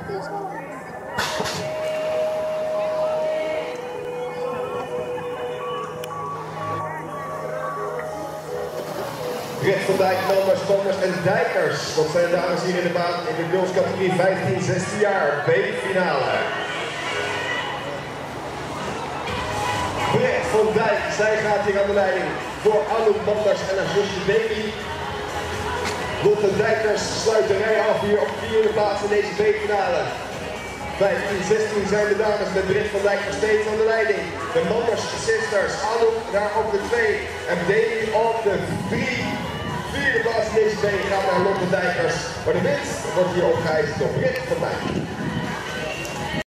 Britt van Dijk, Manders en Dijkers. Dat zijn de dames hier in de baan in de girlscategorie 15-16 jaar. B-finale. Britt van Dijk, zij gaat hier aan de leiding voor Anouk Manders en haar zusje Baby. Lotte Dijkers sluit de rij af hier op de 4e plaats in deze B-finale. 15-16 zijn de dames met Britt van Dijk nog steeds aan de leiding. De Manders Sisters, Anouk daar op de 2 en Baby op de 4e plaats in deze B gaat naar Lotte Dijkers. Maar de winst wordt hier opgeëist door Britt van Dijk.